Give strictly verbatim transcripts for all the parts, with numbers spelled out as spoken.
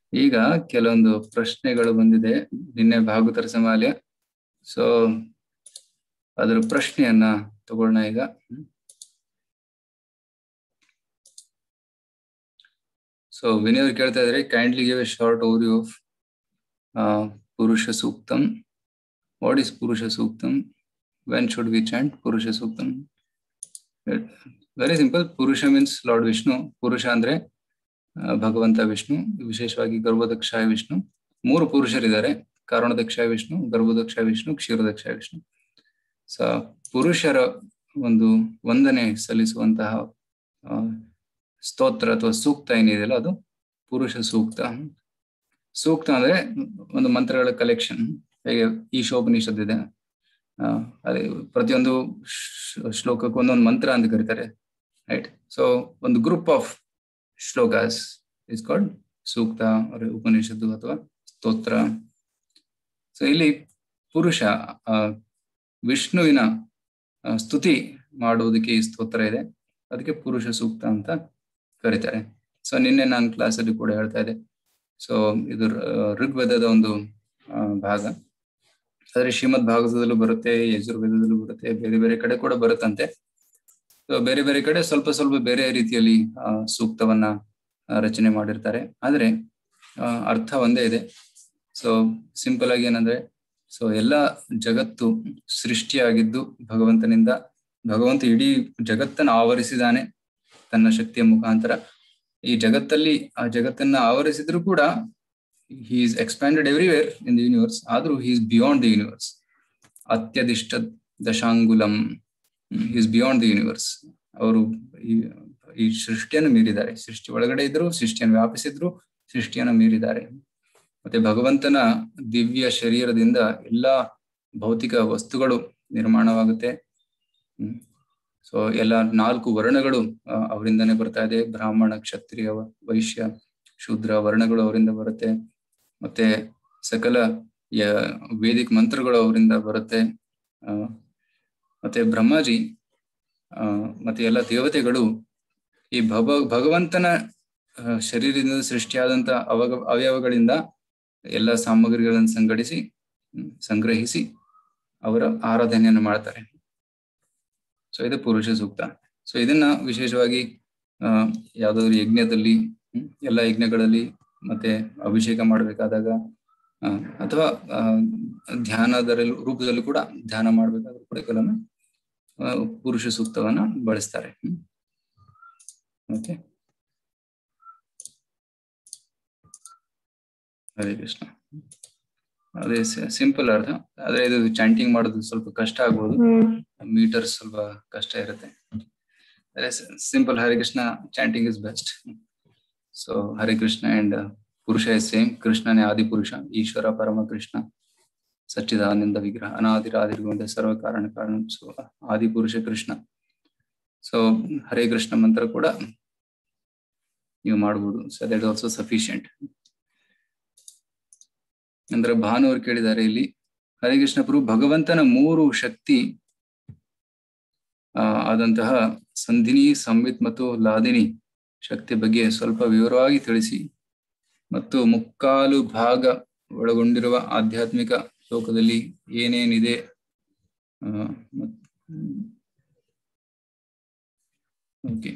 ಈಗ ಕೆಲವೊಂದು ಪ್ರಶ್ನೆಗಳು ಬಂದಿದೆ ನಿನ್ನೆ ಭಾಗವತರ ಸಮಾಲಯ. ಸೊ ಅದರ ಪ್ರಶ್ನೆಯನ್ನ ತಗೊಳ್ಳೋಣ ಈಗ. ಸೊ ವಿನಯ್ ಕೇಳ್ತಾ ಇದ್ರೆ kindly give a short overview of Purusha Suktam. What is Purusha Suktam? When should we chant Purusha Suktam? Very simple. Purusha means lord Vishnu. ಪುರುಷ ಅಂದ್ರೆ ಭಗವಂತ ವಿಷ್ಣು, ವಿಶೇಷವಾಗಿ ಗರ್ಭದಕ್ಷಾಯ ವಿಷ್ಣು. ಮೂರು ಪುರುಷರಿದ್ದಾರೆ: ಕಾರಣದಕ್ಷಾಯ ವಿಷ್ಣು, ಗರ್ಭದಕ್ಷಾಯ ವಿಷ್ಣು, ಕ್ಷೀರದಕ್ಷಾಯ ವಿಷ್ಣು. ಸ ಪುರುಷರ ಒಂದು ವಂದನೆ ಸಲ್ಲಿಸುವಂತಹ ಸ್ತೋತ್ರ ಅಥವಾ ಸೂಕ್ತ ಏನಿದೆಯಲ್ಲ ಅದು ಪುರುಷ ಸೂಕ್ತ. ಸೂಕ್ತ ಅಂದ್ರೆ ಒಂದು ಮಂತ್ರಗಳ ಕಲೆಕ್ಷನ್. ಹೇಗೆ ಈಶೋಪನಿಷತ್ ಇದೆ, ಅದೇ ಪ್ರತಿಯೊಂದು ಶ್ಲೋಕಕ್ಕೂ ಒಂದೊಂದು ಮಂತ್ರ ಅಂತ ಕರೀತಾರೆ, ರೈಟ್? ಸೊ ಒಂದು group of shlokas is called sukta, Upanishad ಅಥವಾ ಸ್ತೋತ್ರ. ಸೊ ಇಲ್ಲಿ ಪುರುಷ ವಿಷ್ಣುವಿನ ಸ್ತುತಿ ಮಾಡುವುದಕ್ಕೆ ಈ ಸ್ತೋತ್ರ ಇದೆ, ಅದಕ್ಕೆ ಪುರುಷ ಸೂಕ್ತ ಅಂತ ಕರೀತಾರೆ. ಸೊ ನಿನ್ನೆ ನಾನು ಕ್ಲಾಸಲ್ಲಿ ಕೂಡ ಹೇಳ್ತಾ ಇದ್ದೆ. ಸೊ ಇದು ಋಗ್ವೇದದ ಒಂದು ಭಾಗ, ಆದ್ರೆ ಶ್ರೀಮದ್ ಭಾಗವತದಲ್ಲೂ ಬರುತ್ತೆ, ಯಜುರ್ವೇದದಲ್ಲೂ ಬರುತ್ತೆ, ಬೇರೆ ಬೇರೆ ಕಡೆ ಕೂಡ ಬರುತ್ತಂತೆ. ಸೊ ಬೇರೆ ಬೇರೆ ಕಡೆ ಸ್ವಲ್ಪ ಸ್ವಲ್ಪ ಬೇರೆ ರೀತಿಯಲ್ಲಿ ಆ ಸೂಕ್ತವನ್ನ ರಚನೆ ಮಾಡಿರ್ತಾರೆ, ಆದ್ರೆ ಅರ್ಥ ಒಂದೇ ಇದೆ. ಸೊ ಸಿಂಪಲ್ ಆಗಿ ಏನಂದ್ರೆ, ಸೊ ಎಲ್ಲ ಜಗತ್ತು ಸೃಷ್ಟಿಯಾಗಿದ್ದು ಭಗವಂತನಿಂದ. ಭಗವಂತ ಇಡೀ ಜಗತ್ತನ್ನು ಆವರಿಸಿದಾನೆ ತನ್ನ ಶಕ್ತಿಯ ಮುಖಾಂತರ. ಈ ಜಗತ್ತಲ್ಲಿ ಆ ಜಗತ್ತನ್ನ ಆವರಿಸಿದ್ರು ಕೂಡ he is expanded everywhere in the universe, ಆದ್ರೂ he is beyond the universe. ಅತ್ಯದಿಷ್ಟ ದಶಾಂಗುಲಂ, he is beyond the universe. ಅವರು ಈ ಸೃಷ್ಟಿಯನ್ನು ಮೀರಿದ್ದಾರೆ. ಸೃಷ್ಟಿ ಒಳಗಡೆ ಇದ್ರು, ಸೃಷ್ಟಿಯನ್ನು ವ್ಯಾಪಿಸಿದ್ರು, ಸೃಷ್ಟಿಯನ್ನು ಮೀರಿದ್ದಾರೆ. ಮತ್ತೆ ಭಗವಂತನ ದಿವ್ಯ ಶರೀರದಿಂದ ಎಲ್ಲಾ ಭೌತಿಕ ವಸ್ತುಗಳು ನಿರ್ಮಾಣವಾಗುತ್ತೆ. ಹ್ಮ್ ಸೊ ಎಲ್ಲ ನಾಲ್ಕು ವರ್ಣಗಳು ಅವರಿಂದನೇ ಬರ್ತಾ ಇದೆ. ಬ್ರಾಹ್ಮಣ, ಕ್ಷತ್ರಿಯ, ವೈಶ್ಯ, ಶೂದ್ರ ವರ್ಣಗಳು ಅವರಿಂದ ಬರುತ್ತೆ. ಮತ್ತೆ ಸಕಲ ವೇದಿಕ್ ಮಂತ್ರಗಳು ಅವರಿಂದ ಬರುತ್ತೆ. ಆ ಮತ್ತೆ ಬ್ರಹ್ಮಾಜಿ ಆ ಮತ್ತೆ ಎಲ್ಲ ದೇವತೆಗಳು ಈ ಭವ ಭಗವಂತನ ಶರೀರದಿಂದ ಸೃಷ್ಟಿಯಾದಂತ ಅವಗ ಅವಯವಗಳಿಂದ ಎಲ್ಲ ಸಾಮಗ್ರಿಗಳನ್ನು ಸಂಘಟಿಸಿ ಸಂಗ್ರಹಿಸಿ ಅವರ ಆರಾಧನೆಯನ್ನು ಮಾಡ್ತಾರೆ. ಸೊ ಇದು ಪುರುಷ ಸೂಕ್ತ. ಸೊ ಇದನ್ನ ವಿಶೇಷವಾಗಿ ಆ ಯಾವ್ದಾದ್ರು ಯಜ್ಞದಲ್ಲಿ, ಎಲ್ಲ ಯಜ್ಞಗಳಲ್ಲಿ, ಮತ್ತೆ ಅಭಿಷೇಕ ಮಾಡ್ಬೇಕಾದಾಗ ಅಥವಾ ಧ್ಯಾನದ ರೂಪದಲ್ಲೂ ಕೂಡ ಧ್ಯಾನ ಮಾಡ್ಬೇಕಾದ್ರೂ ಕೂಡ ಕೆಲವೊಮ್ಮೆ ಪುರುಷ ಸೂಕ್ತವನ್ನ ಬಳಸ್ತಾರೆ. ಓಕೆ, ಹರೇ ಕೃಷ್ಣ. ಅದೇ ಸಿಂಪಲ್ ಅರ್ಥ, ಆದ್ರೆ ಇದು ಚಾಂಟಿಂಗ್ ಮಾಡೋದು ಸ್ವಲ್ಪ ಕಷ್ಟ ಆಗ್ಬೋದು, ಮೀಟರ್ ಸ್ವಲ್ಪ ಕಷ್ಟ ಇರುತ್ತೆ. ಅದೇ simple Hare Krishna chanting is best. So Hare Krishna and ಪುರುಷ ಇಸ್ ಸೇಮ್. ಕೃಷ್ಣನೇ ಆದಿ ಪುರುಷ, ಈಶ್ವರ ಪರಮ ಕೃಷ್ಣ, ಸಚ್ಚಿದಾನಂದ ವಿಗ್ರಹ, ಅನಾದಿರಾದಿರ್ಗೊಂಡ ಸರ್ವ ಕಾರಣ ಕಾರಣ. ಸೊ ಆದಿ ಪುರುಷ ಕೃಷ್ಣ. ಸೊ ಹರೇ ಕೃಷ್ಣ ಮಂತ್ರ ಕೂಡ ನೀವು ಮಾಡ್ಬೋದು. So that also sufficient. ಅಂದ್ರೆ ಭಾನು ಅವ್ರು ಕೇಳಿದ್ದಾರೆ ಇಲ್ಲಿ, ಹರೇ ಕೃಷ್ಣ ಪ್ರಭು, ಭಗವಂತನ ಮೂರು ಶಕ್ತಿ ಆ ಆದಂತಹ ಸಂಧಿನಿ, ಸಂವಿತ್ ಮತ್ತು ಲಾದಿನಿ ಶಕ್ತಿ ಬಗ್ಗೆ ಸ್ವಲ್ಪ ವಿವರವಾಗಿ ತಿಳಿಸಿ, ಮತ್ತು ಮುಕ್ಕಾಲು ಭಾಗ ಒಳಗೊಂಡಿರುವ ಆಧ್ಯಾತ್ಮಿಕ ಲೋಕದಲ್ಲಿ ಏನೇನಿದೆ. ಓಕೆ,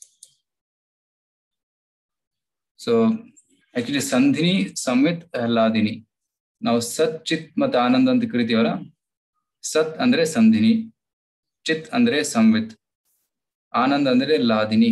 ಸೊ ಆಕ್ಚುಲಿ ಸಂಧಿನಿ, ಸಂವಿತ್, ಲಾದಿನಿ ನಾವು ಸತ್, ಚಿತ್ ಮತ್ತು ಆನಂದ ಅಂತ ಕರಿತೀವಲ್ಲ. ಸತ್ ಅಂದ್ರೆ ಸಂಧಿನಿ, ಚಿತ್ ಅಂದ್ರೆ ಸಂವಿತ್, ಆನಂದ ಅಂದ್ರೆ ಲಾದಿನಿ.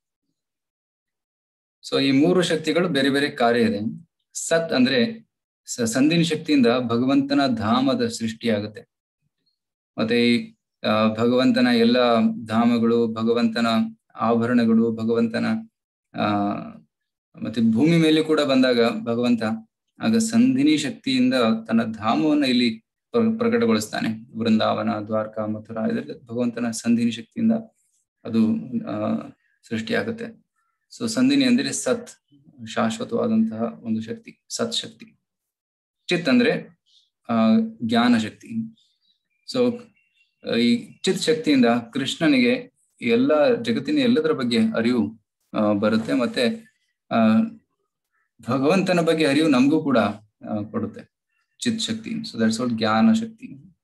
ಸೊ ಈ ಮೂರು ಶಕ್ತಿಗಳು ಬೇರೆ ಬೇರೆ ಕಾರ್ಯ ಇದೆ. ಸತ್ ಅಂದ್ರೆ ಸಂಧಿನಿ ಶಕ್ತಿಯಿಂದ ಭಗವಂತನ ಧಾಮದ ಸೃಷ್ಟಿಯಾಗುತ್ತೆ. ಮತ್ತೆ ಈ ಭಗವಂತನ ಎಲ್ಲ ಧಾಮಗಳು, ಭಗವಂತನ ಆಭರಣಗಳು, ಭಗವಂತನ ಆ ಮತ್ತೆ ಭೂಮಿ ಮೇಲೆ ಕೂಡ ಬಂದಾಗ ಭಗವಂತ ಆಗ ಸಂಧಿನಿ ಶಕ್ತಿಯಿಂದ ತನ್ನ ಧಾಮವನ್ನ ಇಲ್ಲಿ ಪ್ರಕಟಗೊಳಿಸ್ತಾನೆ. ವೃಂದಾವನ, ದ್ವಾರಕಾ, ಮಥುರಾ, ಇದೆಲ್ಲ ಭಗವಂತನ ಸಂಧಿನಿ ಶಕ್ತಿಯಿಂದ ಅದು ಆ ಸೃಷ್ಟಿಯಾಗುತ್ತೆ. ಸೊ ಸಂಧಿನಿ ಅಂದ್ರೆ ಸತ್, ಶಾಶ್ವತವಾದಂತಹ ಒಂದು ಶಕ್ತಿ, ಸತ್ ಶಕ್ತಿ. ಚಿತ್ ಅಂದ್ರೆ ಆ ಜ್ಞಾನ ಶಕ್ತಿ. ಸೊ ಈ ಚಿತ್ ಶಕ್ತಿಯಿಂದ ಕೃಷ್ಣನಿಗೆ ಎಲ್ಲ ಜಗತ್ತಿನ ಎಲ್ಲದರ ಬಗ್ಗೆ ಅರಿವು ಆ ಬರುತ್ತೆ. ಮತ್ತೆ ಆ ಭಗವಂತನ ಬಗ್ಗೆ ಅರಿವು ನಮಗೂ ಕೂಡ ಕೊಡುತ್ತೆ, ಚಿತ್ ಶಕ್ತಿ. ಸೊ ದಟ್ಸ್ ವಾಟ್ ಜ್ಞಾನ ಶಕ್ತಿ.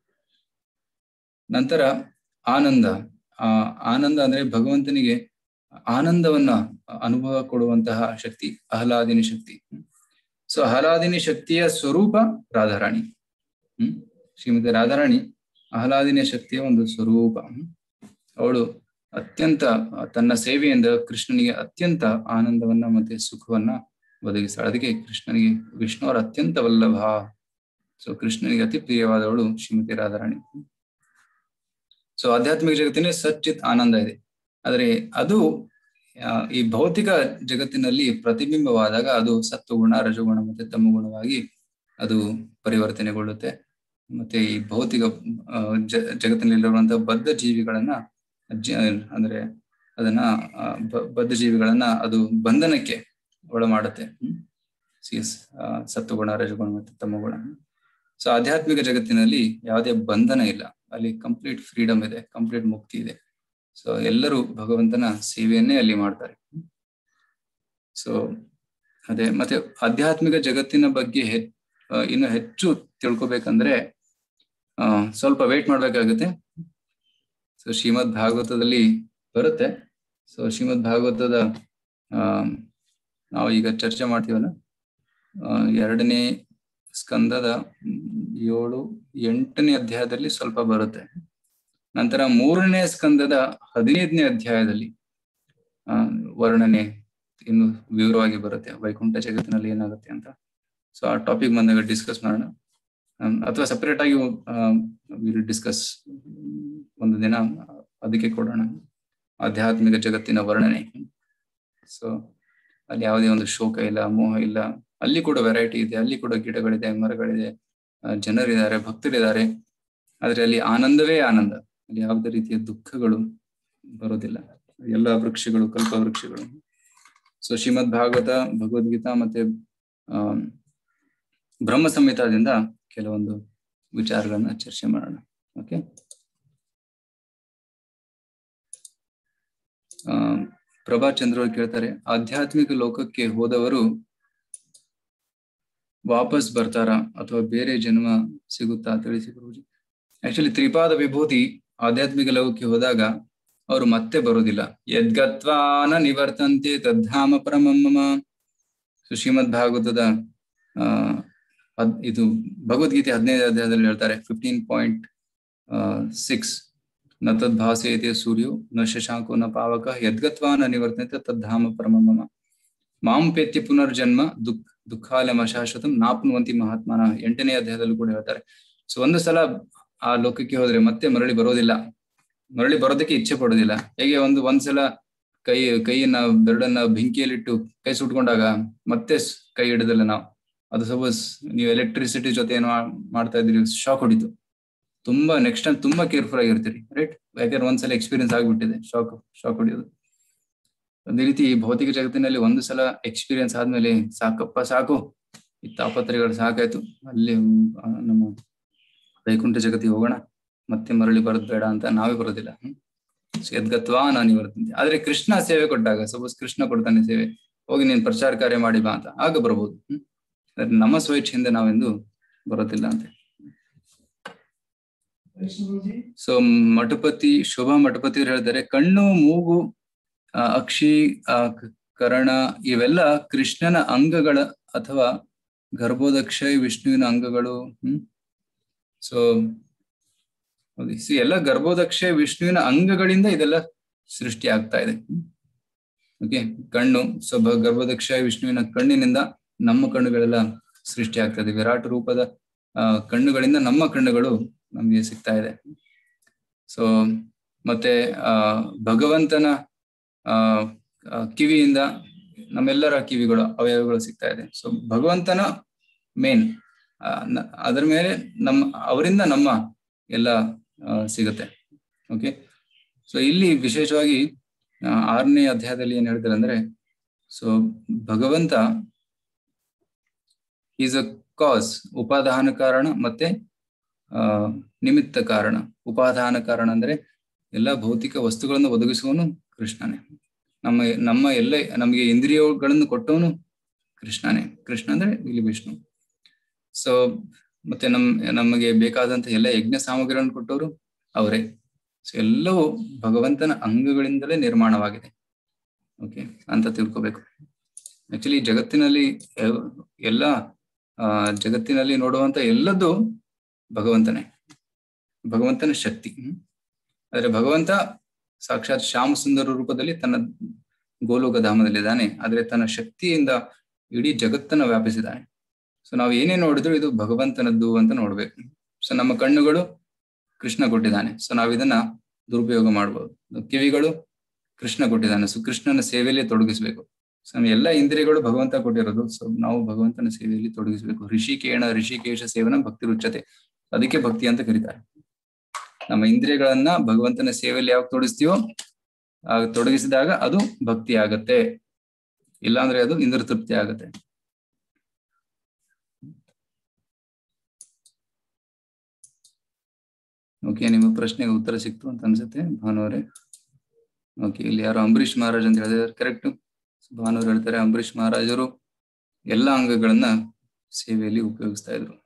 ನಂತರ ಆನಂದ. ಆ ಆನಂದ ಅಂದ್ರೆ ಭಗವಂತನಿಗೆ ಆನಂದವನ್ನ ಅನುಭವ ಕೊಡುವಂತಹ ಶಕ್ತಿ, ಆಹ್ಲಾದಿನಿ ಶಕ್ತಿ. ಸೊ ಆಹ್ಲಾದಿನಿ ಶಕ್ತಿಯ ಸ್ವರೂಪ ರಾಧಾರಾಣಿ. ಹ್ಮ್ ಶ್ರೀಮತಿ ರಾಧಾರಾಣಿ ಆಹ್ಲಾದಿನಿ ಶಕ್ತಿಯ ಒಂದು ಸ್ವರೂಪ. ಅವಳು ಅತ್ಯಂತ ತನ್ನ ಸೇವೆಯಿಂದ ಕೃಷ್ಣನಿಗೆ ಅತ್ಯಂತ ಆನಂದವನ್ನ ಮತ್ತೆ ಸುಖವನ್ನ ಒದಗಿಸ್ತಾಳೆ. ಅದಕ್ಕೆ ಕೃಷ್ಣನಿಗೆ ವಿಷ್ಣುವರ ಅತ್ಯಂತ ವಲ್ಲಭ. ಸೊ ಕೃಷ್ಣನಿಗೆ ಅತಿ ಪ್ರಿಯವಾದವಳು ಶ್ರೀಮತಿ ರಾಧಾರಾಣಿ. ಸೊ ಆಧ್ಯಾತ್ಮಿಕ ಜಗತ್ತಿನ ಸಚ್ಚಿತ್ ಆನಂದ ಇದೆ, ಆದ್ರೆ ಅದು ಈ ಭೌತಿಕ ಜಗತ್ತಿನಲ್ಲಿ ಪ್ರತಿಬಿಂಬವಾದಾಗ ಅದು ಸತ್ವಗುಣ, ರಜಗುಣ ಮತ್ತೆ ತಮಗುಣವಾಗಿ ಅದು ಪರಿವರ್ತನೆಗೊಳ್ಳುತ್ತೆ. ಮತ್ತೆ ಈ ಭೌತಿಕ ಜ ಜಗತ್ತಿನಲ್ಲಿರುವಂತಹ ಬದ್ಧ ಜೀವಿಗಳನ್ನ ಅಂದ್ರೆ ಅದನ್ನ ಬದ್ಧ ಜೀವಿಗಳನ್ನ ಅದು ಬಂಧನಕ್ಕೆ ಒಳ ಮಾಡುತ್ತೆ. ಹ್ಮ್ ಸತ್ವಗುಣ, ರಜಗುಣ ಮತ್ತೆ ತಮಗುಣ. ಸೊ ಆಧ್ಯಾತ್ಮಿಕ ಜಗತ್ತಿನಲ್ಲಿ ಯಾವುದೇ ಬಂಧನ ಇಲ್ಲ, ಅಲ್ಲಿ ಕಂಪ್ಲೀಟ್ ಫ್ರೀಡಮ್ ಇದೆ, ಕಂಪ್ಲೀಟ್ ಮುಕ್ತಿ ಇದೆ. ಸೊ ಎಲ್ಲರೂ ಭಗವಂತನ ಸೇವೆಯನ್ನೇ ಅಲ್ಲಿ ಮಾಡ್ತಾರೆ. ಸೊ ಅದೇ ಮತ್ತೆ ಆಧ್ಯಾತ್ಮಿಕ ಜಗತ್ತಿನ ಬಗ್ಗೆ ಹೆ ಇನ್ನು ಹೆಚ್ಚು ತಿಳ್ಕೊಬೇಕಂದ್ರೆ ಆ ಸ್ವಲ್ಪ ವೇಟ್ ಮಾಡ್ಬೇಕಾಗುತ್ತೆ. ಸೊ ಶ್ರೀಮದ್ ಭಾಗವತದಲ್ಲಿ ಬರುತ್ತೆ. ಸೊ ಶ್ರೀಮದ್ ಭಾಗವತದ ಆ ನಾವು ಈಗ ಚರ್ಚೆ ಮಾಡ್ತೀವಲ್ಲ, ಎರಡನೇ ಸ್ಕಂದದ ಏಳು ಎಂಟನೇ ಅಧ್ಯಾಯದಲ್ಲಿ ಸ್ವಲ್ಪ ಬರುತ್ತೆ. ನಂತರ ಮೂರನೇ ಸ್ಕಂದದ ಹದಿನೈದನೇ ಅಧ್ಯಾಯದಲ್ಲಿ ಆ ವರ್ಣನೆ ಇನ್ನು ವಿವರವಾಗಿ ಬರುತ್ತೆ, ವೈಕುಂಠ ಜಗತ್ತಿನಲ್ಲಿ ಏನಾಗುತ್ತೆ ಅಂತ. ಸೊ ಆ ಟಾಪಿಕ್ ಬಂದಾಗ ಡಿಸ್ಕಸ್ ಮಾಡೋಣ, ಅಥವಾ ಸಪರೇಟ್ ಆಗಿ ಡಿಸ್ಕಸ್ ಒಂದು ದಿನ ಅದಕ್ಕೆ ಕೊಡೋಣ, ಆಧ್ಯಾತ್ಮಿಕ ಜಗತ್ತಿನ ವರ್ಣನೆ. ಸೊ ಅಲ್ಲಿ ಯಾವುದೇ ಒಂದು ಶೋಕ ಇಲ್ಲ, ಮೋಹ ಇಲ್ಲ. ಅಲ್ಲಿ ಕೂಡ ವೆರೈಟಿ ಇದೆ, ಅಲ್ಲಿ ಕೂಡ ಗಿಡಗಳಿದೆ, ಮರಗಳಿದೆ, ಜನರಿದ್ದಾರೆ, ಭಕ್ತರಿದ್ದಾರೆ. ಆದ್ರೆ ಅಲ್ಲಿ ಆನಂದವೇ ಆನಂದ, ಅಲ್ಲಿ ಯಾವುದೇ ರೀತಿಯ ದುಃಖಗಳು ಬರೋದಿಲ್ಲ. ಎಲ್ಲ ವೃಕ್ಷಗಳು ಕಲ್ಪ ವೃಕ್ಷಗಳು. ಸೊ ಶ್ರೀಮದ್ ಭಾಗವತ, ಭಗವದ್ಗೀತಾ ಮತ್ತೆ ಆ ಬ್ರಹ್ಮ ಸಂಹಿತಾದಿಂದ ಕೆಲವೊಂದು ವಿಚಾರಗಳನ್ನ ಚರ್ಚೆ ಮಾಡೋಣ. ಓಕೆ. ಆ ಪ್ರಭಾ ಚಂದ್ರ ಅವರು ಕೇಳ್ತಾರೆ, ಆಧ್ಯಾತ್ಮಿಕ ಲೋಕಕ್ಕೆ ಹೋದವರು ವಾಪಸ್ ಬರ್ತಾರಾ ಅಥವಾ ಬೇರೆ ಜನ್ಮ ಸಿಗುತ್ತಾ ತಿಳಿಸಿ ಗುರೂಜಿ. ಆಕ್ಚುಲಿ ತ್ರಿಪಾದ ವಿಭೂತಿ ಆಧ್ಯಾತ್ಮಿಕ ಲೋಕಕ್ಕೆ ಹೋದಾಗ ಅವರು ಮತ್ತೆ ಬರೋದಿಲ್ಲ. ಯದ್ಗತ್ವಾನ ನಿವರ್ತಂತೆ ತದ್ಧಾಮ ಪರಮಮ್ಮ. ಶ್ರೀಮದ್ ಭಾಗವತದ ಆ ಇದು ಭಗವದ್ಗೀತೆ ಹದಿನೈದು ಅಧ್ಯಾಯದಲ್ಲಿ ಹೇಳ್ತಾರೆ, ಫಿಫ್ಟೀನ್ ಪಾಯಿಂಟ್ ಸಿಕ್ಸ್ ನ ತದ್ಭಾಸೇತೆ ಸೂರ್ಯೋ ನ ಶಶಾಂಕೋ ನ ಪಾವಕ ಯದ್ಗತ್ವಾನ ನಿವರ್ತಂತೆ ತದ್ಧಾಮ ಪರಮಮ್ಮ ಮಾಂ ಪೇತ್ಯ ಪುನರ್ಜನ್ಮ ದುಃಖ ದುಃಖಾಲಮ ಶಾಶ್ವತಂ ನಾಪ್ನುವಂತಿ ಮಹಾತ್ಮನ. ಎಂಟನೇ ಅಧ್ಯಾಯದಲ್ಲೂ ಕೂಡ ಹೇಳ್ತಾರೆ. ಸೊ ಒಂದು ಸಲ ಆ ಲೋಕಕ್ಕೆ ಹೋದ್ರೆ ಮತ್ತೆ ಮರಳಿ ಬರೋದಿಲ್ಲ, ಮರಳಿ ಬರೋದಕ್ಕೆ ಇಚ್ಛೆ ಪಡೋದಿಲ್ಲ. ಹೇಗೆ ಒಂದು ಒಂದ್ಸಲ ಕೈ ಕೈಯನ್ನ ಬೆರಳನ್ನ ಬೆಂಕಿಯಲ್ಲಿಟ್ಟು ಕೈ ಸುಟ್ಕೊಂಡಾಗ ಮತ್ತೆ ಕೈ ಹಿಡಿದಲ್ಲ ನಾವು, ಅದು ಸಪೋಸ್ ನೀವು ಎಲೆಕ್ಟ್ರಿಸಿಟಿ ಜೊತೆ ಏನೋ ಮಾಡ್ತಾ ಇದ್ರಿ, ಶಾಕ್ ಹೊಡಿತು, ತುಂಬಾ ನೆಕ್ಸ್ಟ್ ಟೈಮ್ ತುಂಬಾ ಕೇರ್ಫುಲ್ ಆಗಿರ್ತೀರಿ, ರೈಟ್? ಯಾಕಂದ್ರೆ ಒಂದ್ಸಲ ಎಕ್ಸ್ಪೀರಿಯನ್ಸ್ ಆಗ್ಬಿಟ್ಟಿದೆ ಶಾಕ್ ಶಾಕ್ ಹೊಡಿಯೋದು. ಅದೇ ರೀತಿ ಭೌತಿಕ ಜಗತ್ತಿನಲ್ಲಿ ಒಂದು ಸಲ ಎಕ್ಸ್ಪೀರಿಯನ್ಸ್ ಆದ್ಮೇಲೆ ಸಾಕಪ್ಪ ಸಾಕು, ಈ ತಾಪತ್ರಯಗಳು ಸಾಕಾಯ್ತು, ಅಲ್ಲಿ ನಮ್ಮ ವೈಕುಂಠ ಜಗತ್ತಿಗೆ ಹೋಗೋಣ, ಮತ್ತೆ ಮರಳಿ ಬರೋದ್ ಬೇಡ ಅಂತ ನಾವೇ ಬರೋದಿಲ್ಲ. ಹ್ಮ್ ಯದ್ಗತ್ವಾ ನಾನು ಬರ್ತಂತೆ. ಆದ್ರೆ ಕೃಷ್ಣ ಸೇವೆ ಕೊಟ್ಟಾಗ, ಸಪೋಸ್ ಕೃಷ್ಣ ಕೊಡ್ತಾನೆ ಸೇವೆ, ಹೋಗಿ ನೀನ್ ಪ್ರಚಾರ ಕಾರ್ಯ ಮಾಡಿ ಬಾ ಅಂತ, ಆಗ ಬರ್ಬೋದು. ಹ್ಮ್ ನಮ್ಮ ಸ್ವಇಚ್ಛೆಯಿಂದ ನಾವೆಂದು ಬರೋದಿಲ್ಲ ಅಂತೆ. ಸೊ ಮಠಪತಿ ಶೋಭಾ ಮಠಪತಿ ಹೇಳ್ತಾರೆ, ಕಣ್ಣು, ಮೂಗು, ಅಕ್ಷಿ, ಕರ್ಣ ಇವೆಲ್ಲ ಕೃಷ್ಣನ ಅಂಗಗಳ ಅಥವಾ ಗರ್ಭೋದಕ್ಷ ವಿಷ್ಣುವಿನ ಅಂಗಗಳು. ಹ್ಮ್ ಸೊ ಎಲ್ಲ ಗರ್ಭೋದಕ್ಷ ವಿಷ್ಣುವಿನ ಅಂಗಗಳಿಂದ ಇದೆಲ್ಲ ಸೃಷ್ಟಿ ಆಗ್ತಾ ಇದೆ. ಓಕೆ, ಕಣ್ಣು, ಸೊ ಗರ್ಭೋದಕ್ಷ ವಿಷ್ಣುವಿನ ಕಣ್ಣಿನಿಂದ ನಮ್ಮ ಕಣ್ಣುಗಳೆಲ್ಲ ಸೃಷ್ಟಿ ಆಗ್ತಾ ಇದೆ. ವಿರಾಟ್ ರೂಪದ ಆ ಕಣ್ಣುಗಳಿಂದ ನಮ್ಮ ಕಣ್ಣುಗಳು ನಮ್ಗೆ ಸಿಗ್ತಾ ಇದೆ. ಸೊ ಮತ್ತೆ ಆ ಭಗವಂತನ ಆ ಕಿವಿಯಿಂದ ನಮ್ಮೆಲ್ಲರ ಕಿವಿಗಳು, ಅವಯವಗಳು ಸಿಗ್ತಾ ಇದೆ. ಸೊ ಭಗವಂತನ ಮೇನ್, ಅದರ ಮೇಲೆ ನಮ್ಮ ಅವರಿಂದ ನಮ್ಮ ಎಲ್ಲ ಸಿಗುತ್ತೆ. ಓಕೆ, ಸೊ ಇಲ್ಲಿ ವಿಶೇಷವಾಗಿ ಆರನೇ ಅಧ್ಯಾಯದಲ್ಲಿ ಏನ್ ಹೇಳ್ತಾರೆ ಅಂದ್ರೆ, ಸೊ ಭಗವಂತ ಈಸ್ ಅ ಕಾಸ್, ಉಪಾದಾನ ಕಾರಣ ಮತ್ತೆ ಆ ನಿಮಿತ್ತ ಕಾರಣ. ಉಪಾದಾನ ಕಾರಣ ಅಂದ್ರೆ ಎಲ್ಲ ಭೌತಿಕ ವಸ್ತುಗಳನ್ನು ಒದಗಿಸುವವನು ಕೃಷ್ಣನೇ. ನಮ್ಮ ನಮ್ಮ ಎಲ್ಲ ನಮಗೆ ಇಂದ್ರಿಯಗಳನ್ನು ಕೊಟ್ಟವನು ಕೃಷ್ಣನೇ. ಕೃಷ್ಣ ಅಂದ್ರೆ ಇಲ್ಲಿ ವಿಷ್ಣು. ಸೊ ಮತ್ತೆ ನಮ್ ನಮಗೆ ಬೇಕಾದಂತ ಎಲ್ಲ ಯಜ್ಞ ಸಾಮಗ್ರಿಗಳನ್ನು ಕೊಟ್ಟವರು ಅವರೇ. ಸೊ ಎಲ್ಲವೂ ಭಗವಂತನ ಅಂಗಗಳಿಂದಲೇ ನಿರ್ಮಾಣವಾಗಿದೆ. ಓಕೆ ಅಂತ ತಿಳ್ಕೊಬೇಕು. ಆಕ್ಚುಲಿ ಜಗತ್ತಿನಲ್ಲಿ ಎಲ್ಲ ಆ ಜಗತ್ತಿನಲ್ಲಿ ನೋಡುವಂತ ಎಲ್ಲದ್ದು ಭಗವಂತನೇ, ಭಗವಂತನ ಶಕ್ತಿ. ಆದ್ರೆ ಭಗವಂತ ಸಾಕ್ಷಾತ್ ಶ್ಯಾಮ ಸುಂದರ ರೂಪದಲ್ಲಿ ತನ್ನ ಗೋಲೋಕ ಧಾಮದಲ್ಲಿದ್ದಾನೆ, ಆದ್ರೆ ತನ್ನ ಶಕ್ತಿಯಿಂದ ಇಡೀ ಜಗತ್ತನ್ನ ವ್ಯಾಪಿಸಿದ್ದಾನೆ. ಸೊ ನಾವು ಏನೇ ನೋಡಿದ್ರು ಇದು ಭಗವಂತನದ್ದು ಅಂತ ನೋಡ್ಬೇಕು. ಸೊ ನಮ್ಮ ಕಣ್ಣುಗಳು ಕೃಷ್ಣ ಕೊಟ್ಟಿದ್ದಾನೆ, ಸೊ ನಾವ್ ಇದನ್ನ ದುರುಪಯೋಗ ಮಾಡ್ಬೋದು. ಕಿವಿಗಳು ಕೃಷ್ಣ ಕೊಟ್ಟಿದ್ದಾನೆ, ಸೊ ಕೃಷ್ಣನ ಸೇವೆಯಲ್ಲಿ ತೊಡಗಿಸ್ಬೇಕು. ಸೊ ನಮ್ಮ ಎಲ್ಲ ಇಂದ್ರಿಯಗಳು ಭಗವಂತ ಕೊಟ್ಟಿರೋದು, ಸೊ ನಾವು ಭಗವಂತನ ಸೇವೆಯಲ್ಲಿ ತೊಡಗಿಸ್ಬೇಕು. ಋಷಿಕೇಣ ಋಷಿಕೇಶ ಸೇವನ ಭಕ್ತಿ ರುಚ್ಯತೆ, ಅದಕ್ಕೆ ಭಕ್ತಿ ಅಂತ ಕರೀತಾರೆ. ನಮ್ಮ ಇಂದ್ರಿಯಗಳನ್ನ ಭಗವಂತನ ಸೇವೆಯಲ್ಲಿ ಯಾವಾಗ ತೊಡಗಿಸ್ತೀವೋ ಆಗ ತೊಡಗಿಸಿದಾಗ ಅದು ಭಕ್ತಿ ಆಗತ್ತೆ, ಇಲ್ಲಾಂದ್ರೆ ಅದು ಇಂದ್ರ ತೃಪ್ತಿ ಆಗತ್ತೆ. ಓಕೆ, ನಿಮ್ಮ ಪ್ರಶ್ನೆಗೆ ಉತ್ತರ ಸಿಕ್ತು ಅಂತ ಅನ್ಸುತ್ತೆ ಭಾನುವರೆ. ಓಕೆ, ಇಲ್ಲಿ ಯಾರು ಅಂಬರೀಷ್ ಮಹಾರಾಜ್ ಅಂತ ಹೇಳಿದಾರೆ, ಕರೆಕ್ಟ್. ಭಾನುವರು ಹೇಳ್ತಾರೆ ಅಂಬರೀಷ್ ಮಹಾರಾಜರು ಎಲ್ಲ ಅಂಗಗಳನ್ನ ಸೇವೆಯಲ್ಲಿ ಉಪಯೋಗಿಸ್ತಾ ಇದ್ರು.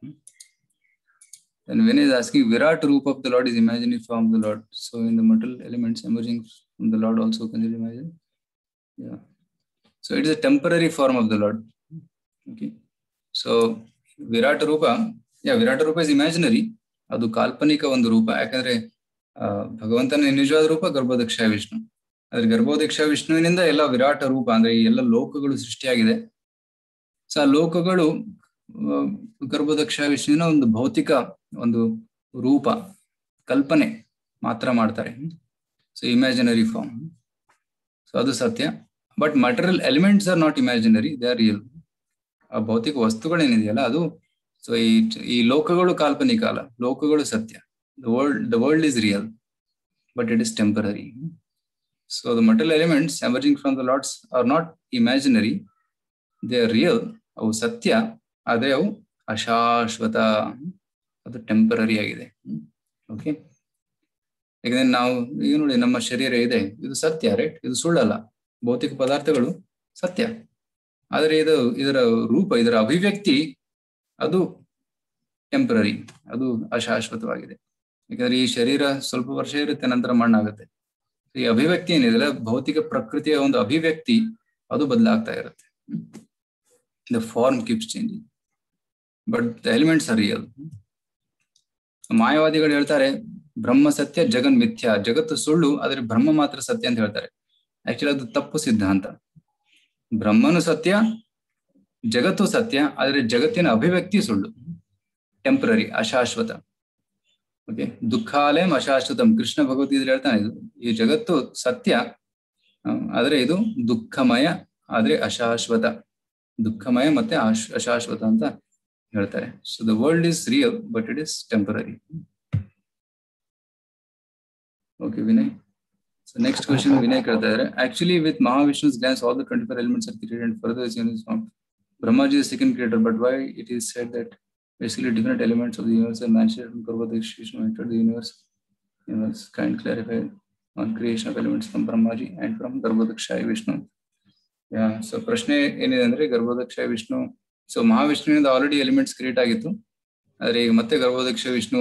And when is asking Virat Roop of the Lord is imaginary form of the Lord. So in the material elements emerging from the Lord also consider imaginary. Yeah. So it is a temporary form of the Lord. Okay. So Virat Rupa, yeah, Virat Rupa is imaginary. ಅದು ಕಾಲ್ಪನಿಕ ಒಂದು ರೂಪ. ಯಾಕಂದ್ರೆ ಆ ಭಗವಂತನ ನಿಜವಾದ ರೂಪ ಗರ್ಭೋದಕ್ಷ ವಿಷ್ಣು. ಆದ್ರೆ ಗರ್ಭೋದಕ್ಷ ವಿಷ್ಣುವಿನಿಂದ ಎಲ್ಲ ವಿರಾಟ ರೂಪ ಅಂದ್ರೆ ಈ ಎಲ್ಲ ಲೋಕಗಳು ಸೃಷ್ಟಿಯಾಗಿದೆ. ಸೊ ಆ ಲೋಕಗಳು ಗರ್ಭೋದಕ್ಷ ವಿಷ್ಣುವಿನ ಒಂದು ಭೌತಿಕ ಒಂದು ರೂಪ, ಕಲ್ಪನೆ ಮಾತ್ರ ಮಾಡ್ತಾರೆ. So imaginary form. ಸೊ ಅದು ಸತ್ಯ. But material elements are not imaginary, they are real. ಆ ಭೌತಿಕ ವಸ್ತುಗಳೇನಿದೆಯಲ್ಲ ಅದು, ಸೊ ಈ ಈ ಲೋಕಗಳು ಕಾಲ್ಪನಿಕ ಅಲ್ಲ, ಲೋಕಗಳು ಸತ್ಯ. The world the world is real but it is temporary. So the material elements emerging from the lord's are not imaginary, they are real. ಅವು ಸತ್ಯ, ಆದ್ರೆ ಅವು ಅಶಾಶ್ವತ, ಅದು ಟೆಂಪರರಿ ಆಗಿದೆ. ಓಕೆ, ಯಾಕಂದ್ರೆ ನಾವು ಈಗ ನೋಡಿ ನಮ್ಮ ಶರೀರ ಇದೆ, ಇದು ಸತ್ಯ, ರೈಟ್? ಇದು ಸುಳ್ಳಲ್ಲ. ಭೌತಿಕ ಪದಾರ್ಥಗಳು ಸತ್ಯ, ಆದ್ರೆ ಇದು ಇದರ ರೂಪ, ಇದರ ಅಭಿವ್ಯಕ್ತಿ ಅದು ಟೆಂಪರರಿ, ಅದು ಅಶಾಶ್ವತವಾಗಿದೆ. ಯಾಕಂದ್ರೆ ಈ ಶರೀರ ಸ್ವಲ್ಪ ವರ್ಷ ಇರುತ್ತೆ, ನಂತರ ಮಣ್ಣಾಗುತ್ತೆ. ಈ ಅಭಿವ್ಯಕ್ತಿ ಏನಿದೆ, ಭೌತಿಕ ಪ್ರಕೃತಿಯ ಒಂದು ಅಭಿವ್ಯಕ್ತಿ, ಅದು ಬದಲಾಗ್ತಾ ಇರುತ್ತೆ. The form keeps changing but the elements are real. ಮಾಯವಾದಿಗಳು ಹೇಳ್ತಾರೆ ಬ್ರಹ್ಮ ಸತ್ಯ ಜಗನ್ ಮಿಥ್ಯ, ಜಗತ್ತು ಸುಳ್ಳು ಆದ್ರೆ ಬ್ರಹ್ಮ ಮಾತ್ರ ಸತ್ಯ ಅಂತ ಹೇಳ್ತಾರೆ. ಆಕ್ಚುಲಿ ಅದು ತಪ್ಪು ಸಿದ್ಧಾಂತ. ಬ್ರಹ್ಮನು ಸತ್ಯ, ಜಗತ್ತು ಸತ್ಯ, ಆದ್ರೆ ಜಗತ್ತಿನ ಅಭಿವ್ಯಕ್ತಿ ಸುಳ್ಳು, ಟೆಂಪರರಿ, ಅಶಾಶ್ವತ. ಓಕೆ, ದುಃಖಾಲಯಂ ಅಶಾಶ್ವತಂ, ಕೃಷ್ಣ ಭಗವದ್ಗೀತೆ ಹೇಳ್ತಾನೆ, ಇದು ಈ ಜಗತ್ತು ಸತ್ಯ ಆದ್ರೆ ಇದು ದುಃಖಮಯ, ಆದ್ರೆ ಅಶಾಶ್ವತ. ದುಃಖಮಯ ಮತ್ತೆ ಅಶಾಶ್ವತ ಅಂತ ಹೇಳ್ತಾರೆ. So the world is real but it is temporary. Okay Vinay. So next question Vinay ಕೇಳ್ತಾ ಇದ್ದಾರೆ. Actually with Mahavishnu's glance all the twenty four elements are created and further is universe form. Brahmaji is the second creator, but why it is said that basically different elements of the universe are manifested from Garbhodaksha Vishnu entered the universe? Universe kind clarify on creation of elements from Brahmaji and from Garbhodaksha Vishnu. Yeah, so ಪ್ರಶ್ನೆ ಏನಿದೆ ಅಂದ್ರೆ ಗರ್ಭೋದಕ್ಷ Vishnu, so ಮಹಾವಿಷ್ಣುವಿನಿಂದ already elements create ಆಗಿತ್ತು, ಆದ್ರೆ ಈಗ ಮತ್ತೆ ಗರ್ಭೋದಕ್ಷ ವಿಷ್ಣು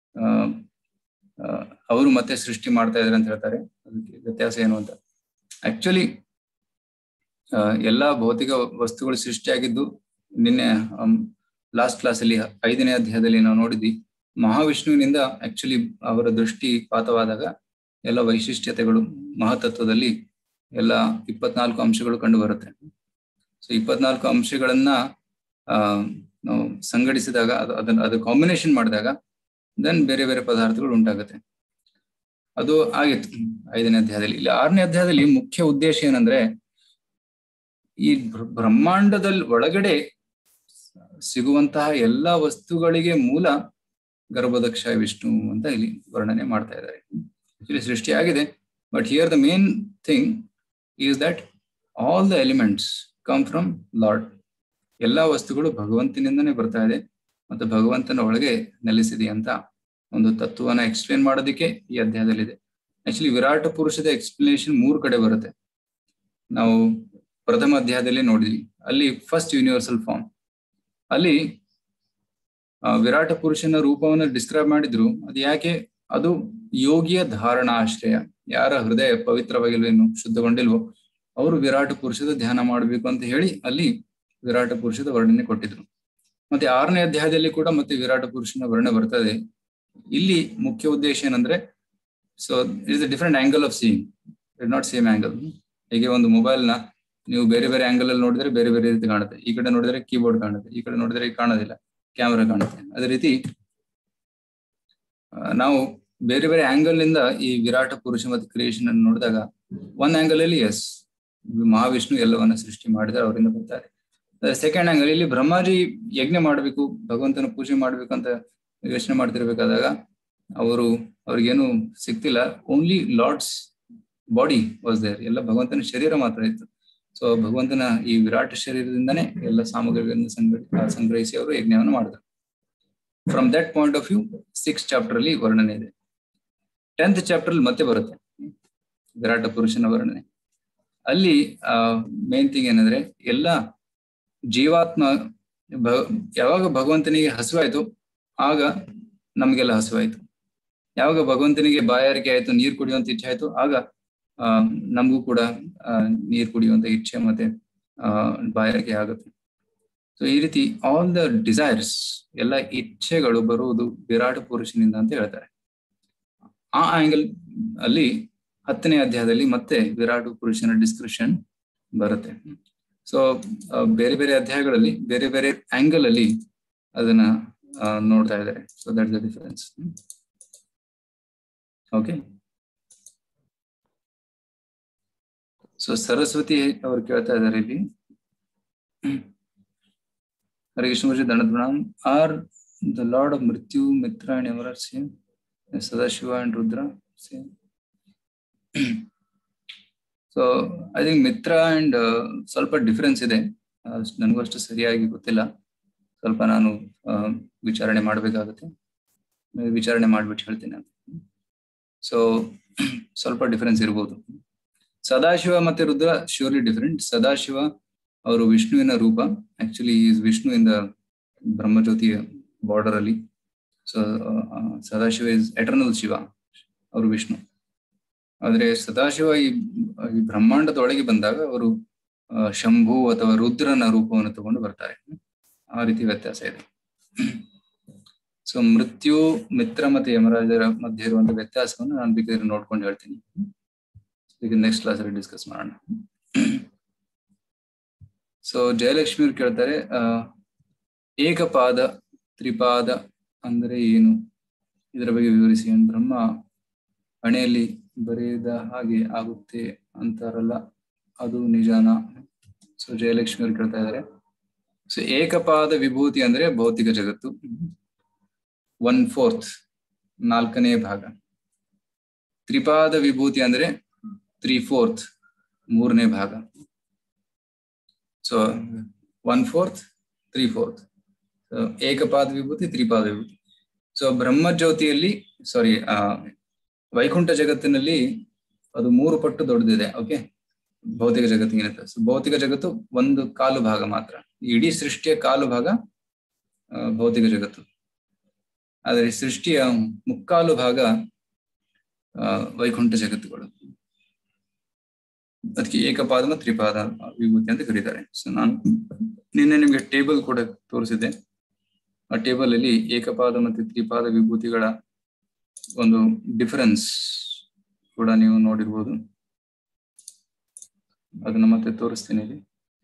ಅವರು ಮತ್ತೆ ಸೃಷ್ಟಿ ಮಾಡ್ತಾ ಇದ್ದಾರೆ ಅಂತ ಹೇಳ್ತಾರೆ. ಅದಕ್ಕೆ ವ್ಯತ್ಯಾಸ ಏನು ಅಂತ. ಆಕ್ಚುಲಿ ಎಲ್ಲಾ ಭೌತಿಕ ವಸ್ತುಗಳು ಸೃಷ್ಟಿಯಾಗಿದ್ದು ನಿನ್ನೆ ಲಾಸ್ಟ್ ಕ್ಲಾಸ್ ಅಲ್ಲಿ ಐದನೇ ಅಧ್ಯಾಯದಲ್ಲಿ ನಾವು ನೋಡಿದ್ವಿ. ಮಹಾವಿಷ್ಣುವಿನಿಂದ ಆಕ್ಚುಲಿ ಅವರ ದೃಷ್ಟಿ ಪಾತವಾದಾಗ ಎಲ್ಲ ವೈಶಿಷ್ಟ್ಯತೆಗಳು ಮಹತತ್ವದಲ್ಲಿ ಎಲ್ಲ ಇಪ್ಪತ್ನಾಲ್ಕು ಅಂಶಗಳು ಕಂಡು ಬರುತ್ತೆ. ಸೊ ಇಪ್ಪತ್ನಾಲ್ಕು ಅಂಶಗಳನ್ನ ಆ ನಾವು ಸಂಘಟಿಸಿದಾಗ ಅದು ಅದನ್ನ ಅದು ಕಾಂಬಿನೇಷನ್ ಮಾಡಿದಾಗ ದೆನ್ ಬೇರೆ ಬೇರೆ ಪದಾರ್ಥಗಳು ಉಂಟಾಗುತ್ತೆ. ಅದು ಆಗಿತ್ತು ಐದನೇ ಅಧ್ಯಾಯದಲ್ಲಿ. ಇಲ್ಲಿ ಆರನೇ ಅಧ್ಯಾಯದಲ್ಲಿ ಮುಖ್ಯ ಉದ್ದೇಶ ಏನಂದ್ರೆ ಈ ಬ್ರಹ್ಮಾಂಡದಲ್ಲಿ ಒಳಗಡೆ ಸಿಗುವಂತಹ ಎಲ್ಲಾ ವಸ್ತುಗಳಿಗೆ ಮೂಲ ಗರ್ಭೋದಕ್ಷ ವಿಷ್ಣು ಅಂತ ಇಲ್ಲಿ ವರ್ಣನೆ ಮಾಡ್ತಾ ಇದ್ದಾರೆ. ಆಕ್ಚುಲಿ ಸೃಷ್ಟಿ ಆಗಿದೆ, but here the main thing is that all the elements come from lord. ಎಲ್ಲಾ ವಸ್ತುಗಳು ಭಗವಂತನಿಂದನೇ ಬರ್ತಾ ಇದೆ ಮತ್ತು ಭಗವಂತನ ಒಳಗೆ ನೆಲೆಸಿದೆ ಅಂತ ಒಂದು ತತ್ವವನ್ನ ಎಕ್ಸ್ಪ್ಲೇನ್ ಮಾಡೋದಕ್ಕೆ ಈ ಅಧ್ಯಾಯದಲ್ಲಿದೆ. ಆಕ್ಚುಲಿ ವಿರಾಟ ಪುರುಷದ ಎಕ್ಸ್ಪ್ಲನೇಷನ್ ಮೂರು ಕಡೆ ಬರುತ್ತೆ. ನಾವು ಪ್ರಥಮ ಅಧ್ಯಾಯದಲ್ಲಿ ನೋಡಿದ್ವಿ. ಅಲ್ಲಿ ಫಸ್ಟ್ ಯೂನಿವರ್ಸಲ್ ಫಾರ್ಮ್ ಅಲ್ಲಿ ವಿರಾಟ ಪುರುಷನ ರೂಪವನ್ನು ಡಿಸ್ಕ್ರೈಬ್ ಮಾಡಿದ್ರು. ಅದು ಯಾಕೆ? ಅದು ಯೋಗಿಯ ಧಾರಣಾಶ್ರಯ. ಯಾರ ಹೃದಯ ಪವಿತ್ರವಾಗಿಲ್ವೇನು, ಶುದ್ಧಗೊಂಡಿಲ್ವೋ ಅವರು ವಿರಾಟ ಪುರುಷದ ಧ್ಯಾನ ಮಾಡಬೇಕು ಅಂತ ಹೇಳಿ ಅಲ್ಲಿ ವಿರಾಟ ಪುರುಷದ ವರ್ಣನೆ ಕೊಟ್ಟಿದ್ರು. ಮತ್ತೆ ಆರನೇ ಅಧ್ಯಾಯದಲ್ಲಿ ಕೂಡ ಮತ್ತೆ ವಿರಾಟ ಪುರುಷನ ವರ್ಣನೆ ಬರ್ತದೆ. ಇಲ್ಲಿ ಮುಖ್ಯ ಉದ್ದೇಶ ಏನಂದ್ರೆ, so it is a different angle of seeing, it not same angle. ಹೀಗೆ ಒಂದು ಮೊಬೈಲ್ ನ ನೀವು ಬೇರೆ ಬೇರೆ ಆಂಗಲ್ ಅಲ್ಲಿ ನೋಡಿದ್ರೆ ಬೇರೆ ಬೇರೆ ರೀತಿ ಕಾಣುತ್ತೆ. ಈ ಕಡೆ ನೋಡಿದ್ರೆ ಕೀಬೋರ್ಡ್ ಕಾಣುತ್ತೆ, ಈ ಕಡೆ ನೋಡಿದ್ರೆ ಕಾಣೋದಿಲ್ಲ, ಕ್ಯಾಮರಾ ಕಾಣುತ್ತೆ. ಅದೇ ರೀತಿ ನಾವು ಬೇರೆ ಬೇರೆ ಆಂಗಲ್ ನಿಂದ ಈ ವಿರಾಟ ಪುರುಷ ಮತ್ತು ಕ್ರಿಯೇಷನ್ ಅನ್ನು ನೋಡಿದಾಗ ಒಂದ್ ಆಂಗಲ್ ಅಲ್ಲಿ ಎಸ್ ಮಹಾವಿಷ್ಣು ಎಲ್ಲವನ್ನ ಸೃಷ್ಟಿ ಮಾಡಿದ್ರೆ ಅವರಿಂದ ಬರ್ತಾರೆ. ಸೆಕೆಂಡ್ ಆಂಗಲ್ ಇಲ್ಲಿ ಬ್ರಹ್ಮಾಜಿ ಯಜ್ಞ ಮಾಡ್ಬೇಕು, ಭಗವಂತನ ಪೂಜೆ ಮಾಡ್ಬೇಕು ಅಂತ ಯೋಚನೆ ಮಾಡ್ತಿರ್ಬೇಕಾದಾಗ ಅವರು ಅವ್ರಿಗೇನು ಸಿಕ್ತಿಲ್ಲ. Only lord's body was there, ಎಲ್ಲ ಭಗವಂತನ ಶರೀರ ಮಾತ್ರ ಇತ್ತು. ಸೊ ಭಗವಂತನ ಈ ವಿರಾಟ ಶರೀರದಿಂದನೇ ಎಲ್ಲ ಸಾಮಗ್ರಿಗಳನ್ನು ಸಂಗ್ರಹ ಸಂಗ್ರಹಿಸಿ ಅವರು ಯಜ್ಞವನ್ನು ಮಾಡಿದ್ರು. From that point of view six chapter ಅಲ್ಲಿ ವರ್ಣನೆ ಇದೆ. ಟೆಂತ್ ಚಾಪ್ಟರ್ ಅಲ್ಲಿ ಮತ್ತೆ ಬರುತ್ತೆ ವಿರಾಟ ಪುರುಷನ ವರ್ಣನೆ. ಅಲ್ಲಿ ಆ ಮೇನ್ ಥಿಂಗ್ ಏನಂದ್ರೆ, ಎಲ್ಲ ಜೀವಾತ್ಮ ಭ ಯಾವಾಗ ಭಗವಂತನಿಗೆ ಹಸುವಾಯ್ತು ಆಗ ನಮ್ಗೆಲ್ಲ ಹಸುವಾಯ್ತು. ಯಾವಾಗ ಭಗವಂತನಿಗೆ ಬಾಯಾರಿಕೆ ಆಯ್ತು, ನೀರು ಕುಡಿಯುವಂತ ಇಚ್ಛೆ ಆಯ್ತು, ಆಗ ಆ ನಮಗೂ ಕೂಡ ಆ ನೀರು ಕುಡಿಯುವಂತ ಇಚ್ಛೆ ಮತ್ತೆ ಆ ಬಾಯಾರಿಕೆ ಆಗುತ್ತೆ. ಸೊ ಈ ರೀತಿ ಆಲ್ ದ ಡಿಸೈರ್ಸ್, ಎಲ್ಲ ಇಚ್ಛೆಗಳು ಬರುವುದು ವಿರಾಟ ಪುರುಷನಿಂದ ಅಂತ ಹೇಳ್ತಾರೆ. ಆ ಆಂಗಲ್ ಅಲ್ಲಿ ಹತ್ತನೇ ಅಧ್ಯಾಯದಲ್ಲಿ ಮತ್ತೆ ವಿರಾಟ ಪುರುಷನ ಡಿಸ್ಕ್ರಿಪ್ಷನ್ ಬರುತ್ತೆ. ಸೊ ಬೇರೆ ಬೇರೆ ಅಧ್ಯಾಯಗಳಲ್ಲಿ ಬೇರೆ ಬೇರೆ ಆಂಗಲ್ ಅಲ್ಲಿ ಅದನ್ನ ನೋಡ್ತಾ ಇದ್ದಾರೆ. So that the difference. Okay, so Saraswati ಅವರು ಕೇಳ್ತಾ ಇದ್ದಾರೆ ಇಲ್ಲಿ, ಹರೇ ಕೃಷ್ಣ ಗುರುಜಿ ದಂಡದ ಪ್ರಣಾಮ್. ಆರ್ ದ ಲಾರ್ಡ್ ಆಫ್ ಮೃತ್ಯು, Mitra and Yamaraj same? Sadashiva and Rudra same? So I think Mitra and ಸ್ವಲ್ಪ ಡಿಫರೆನ್ಸ್ ಇದೆ, ನನಗೂ ಅಷ್ಟು ಸರಿಯಾಗಿ ಗೊತ್ತಿಲ್ಲ. ಸ್ವಲ್ಪ ನಾನು ವಿಚಾರಣೆ ಮಾಡಬೇಕಾಗುತ್ತೆ, ವಿಚಾರಣೆ ಮಾಡ್ಬಿಟ್ಟು ಹೇಳ್ತೀನಿ ಅಂತ. ಸೊ ಸ್ವಲ್ಪ ಡಿಫರೆನ್ಸ್ ಇರ್ಬೋದು. ಸದಾಶಿವ ಮತ್ತೆ ರುದ್ರ ಶ್ಯೂರ್ಲಿ ಡಿಫರೆಂಟ್. ಸದಾಶಿವ ಅವರು ವಿಷ್ಣುವಿನ ರೂಪ, actually is Vishnu in the ಬ್ರಹ್ಮಜ್ಯೋತಿಯ ಬಾರ್ಡರ್ ಅಲ್ಲಿ. So Sadashiva is eternal Shiva, ಅವರು ವಿಷ್ಣು. ಆದ್ರೆ ಸದಾಶಿವ ಈ ಬ್ರಹ್ಮಾಂಡದೊಳಗೆ ಬಂದಾಗ ಅವರು ಶಂಭು ಅಥವಾ ರುದ್ರನ ರೂಪವನ್ನು ತಗೊಂಡು ಬರ್ತಾರೆ. ಆ ರೀತಿ ವ್ಯತ್ಯಾಸ ಇದೆ. ಸೊ ಮೃತ್ಯು, ಮಿತ್ರ ಮತ್ತೆ ಯಮರಾಜರ ಮಧ್ಯೆ ಇರುವಂತ ವ್ಯತ್ಯಾಸವನ್ನು ನಾನು ಬೇಕಾದ್ರೆ ನೋಡ್ಕೊಂಡು ಹೇಳ್ತೀನಿ. ಈಗ ನೆಕ್ಸ್ಟ್ ಕ್ಲಾಸ್ ಅಲ್ಲಿ ಡಿಸ್ಕಸ್ ಮಾಡೋಣ. ಸೊ ಜಯಲಕ್ಷ್ಮಿ ಅವ್ರು ಕೇಳ್ತಾರೆ, ಅಹ್ ಏಕಪಾದ ತ್ರಿಪಾದ ಅಂದ್ರೆ ಏನು, ಇದರ ಬಗ್ಗೆ ವಿವರಿಸಿ. ಬ್ರಹ್ಮ ಹಣೆಯಲ್ಲಿ ಬರೆಯದ ಹಾಗೆ ಆಗುತ್ತೆ ಅಂತಾರಲ್ಲ, ಅದು ನಿಜಾನ? ಸೊ ಜಯಲಕ್ಷ್ಮಿ ಅವ್ರು ಕೇಳ್ತಾ ಇದ್ದಾರೆ. ಸೊ ಏಕಪಾದ ವಿಭೂತಿ ಅಂದ್ರೆ ಭೌತಿಕ ಜಗತ್ತು, ಒನ್ ಫೋರ್ತ್ ನಾಲ್ಕನೇ ಭಾಗ. ತ್ರಿಪಾದ ವಿಭೂತಿ ಅಂದ್ರೆ ತ್ರೀ ಫೋರ್ತ್ ಮೂರನೇ ಭಾಗ. So one fourth three fourth ಏಕಪಾದ ವಿಭೂತಿ, ತ್ರಿಪಾದ ವಿಭೂತಿ. ಸೊ ಬ್ರಹ್ಮಜ್ಯೋತಿಯಲ್ಲಿ ಸಾರಿ ಆ ವೈಕುಂಠ ಜಗತ್ತಿನಲ್ಲಿ ಅದು ಮೂರು ಪಟ್ಟು ದೊಡ್ಡದಿದೆ. ಓಕೆ, ಭೌತಿಕ ಜಗತ್ತಿಗಿಂತ. ಸೊ ಭೌತಿಕ ಜಗತ್ತು ಒಂದು ಕಾಲು ಭಾಗ ಮಾತ್ರ, ಇಡೀ ಸೃಷ್ಟಿಯ ಕಾಲು ಭಾಗ ಭೌತಿಕ ಜಗತ್ತು. ಆದರೆ ಸೃಷ್ಟಿಯ ಮುಕ್ಕಾಲು ಭಾಗ ವೈಕುಂಠ ಜಗತ್ತುಗಳು. ಅದಕ್ಕೆ ಏಕಪಾದ ಮತ್ತು ತ್ರಿಪಾದ ವಿಭೂತಿ ಅಂತ ಕರೀತಾರೆ. ಸೊ ನಾನು ನಿನ್ನೆ ನಿಮ್ಗೆ ಟೇಬಲ್ ಕೂಡ ತೋರಿಸಿದ್ದೆ. ಆ ಟೇಬಲ್ ಅಲ್ಲಿ ಏಕಪಾದ ಮತ್ತು ತ್ರಿಪಾದ ವಿಭೂತಿಗಳ ಒಂದು ಡಿಫರೆನ್ಸ್ ಕೂಡ ನೀವು ನೋಡಿರ್ಬೋದು. ಅದನ್ನ ಮತ್ತೆ ತೋರಿಸ್ತೀನಿ ಇಲ್ಲಿ.